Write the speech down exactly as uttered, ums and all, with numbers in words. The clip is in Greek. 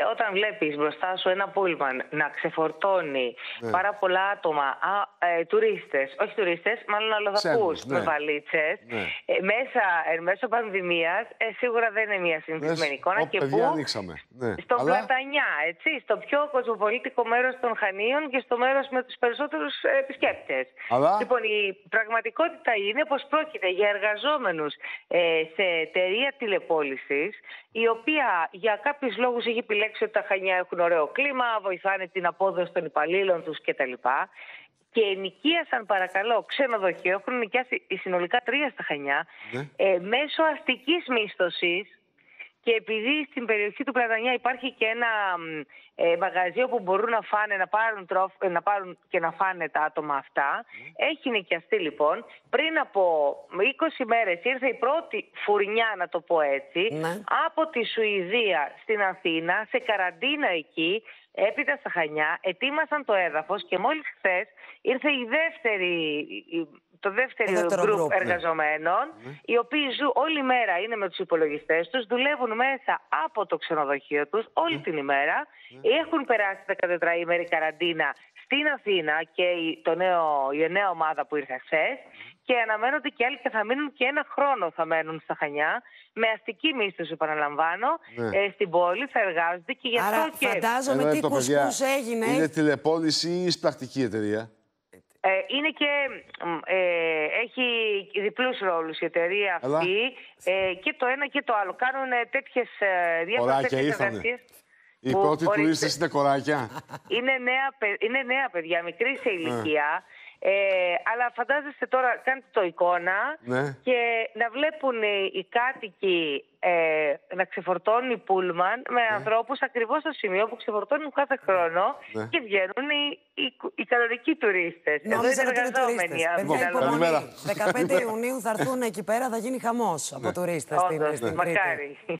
ε, όταν βλέπεις μπροστά σου ένα πούλμαν να ξεφορτώνει ναι. πάρα πολλά άτομα, α, ε, τουρίστες, όχι τουρίστες, μάλλον αλλοδαπούς ναι. με βαλίτσες, ναι. ε, μέσα, εν μέσω πανδημίας, ε, σίγουρα δεν είναι μια συνηθισμένη εικόνα. Ω, και παιδιά, που, ανοίξαμε. Ναι. στον Αλλά... Πλατανιά, έτσι, στο πιο κοσμοπολίτικο μέρος των Χανίων και στο μέρος με τους περισσότερους επισκέπτες. Αλλά... Λοιπόν, η πραγματικότητα είναι πως πρόκειται για εργαζόμενους ε, σε εταιρεία τηλεπόλησης, η οποία για κάποιους λόγους έχει επιλέξει ότι τα Χανιά έχουν ωραίο κλίμα, βοηθάνε την απόδοση των υπαλλήλων τους κτλ. Και ενοικίασαν, παρακαλώ, ξενοδοχείο, έχουν νοικιάσει συνολικά τρία στα Χανιά, ναι. ε, μέσω αστικής μίσθωσης. Και επειδή στην περιοχή του Πλατανιά υπάρχει και ένα ε, μαγαζί όπου μπορούν να φάνε, να πάρουν, τροφ, να πάρουν και να φάνε τα άτομα αυτά, mm. έχει νοικιαστεί λοιπόν. Πριν από είκοσι μέρες ήρθε η πρώτη φουρνιά, να το πω έτσι, mm. από τη Σουηδία στην Αθήνα, σε καραντίνα εκεί, έπειτα στα Χανιά, ετοίμασαν το έδαφος και μόλις χθες ήρθε η δεύτερη... το δεύτερο γκρουπ εργαζομένων, ναι. οι οποίοι ζουν όλη μέρα, είναι με τους υπολογιστές τους, δουλεύουν μέσα από το ξενοδοχείο τους όλη ναι. την ημέρα, ναι. έχουν περάσει δεκατετραήμερη καραντίνα στην Αθήνα και η, το νέο, η νέα ομάδα που ήρθε χθες ναι. και αναμένονται και άλλοι και θα μείνουν και ένα χρόνο θα μένουν στα Χανιά, με αστική μίσθωση, επαναλαμβάνω, ναι. ε, στην πόλη, θα εργάζονται και γι' αυτό Άρα, και... φαντάζομαι τι κουσκούς έγινε. Είναι τηλεπόληση ή εισπρακτική εταιρεία? Ε, είναι και ε, έχει διπλούς ρόλους η εταιρεία αυτή. Αλλά... ε, και το ένα και το άλλο. Κάνουν τέτοιες διάφορες εργασίες. Οι πρώτοι τουρίστες είναι κοράκια. Είναι νέα, είναι νέα παιδιά, μικρή σε ηλικία. Ε, αλλά φαντάζεστε τώρα, κάντε το εικόνα ναι. και να βλέπουν οι κάτοικοι ε, να ξεφορτώνουν πούλμαν με ναι. ανθρώπους ακριβώς στο σημείο που ξεφορτώνουν κάθε χρόνο ναι. και βγαίνουν οι, οι, οι κανονικοί τουρίστες. Εδώ είναι εργαζόμενοι. Παιδιά, υπομονή. δεκαπέντε Ιουνίου θα έρθουν εκεί πέρα, θα γίνει χαμός από τουρίστες. Όντως, μακάρι.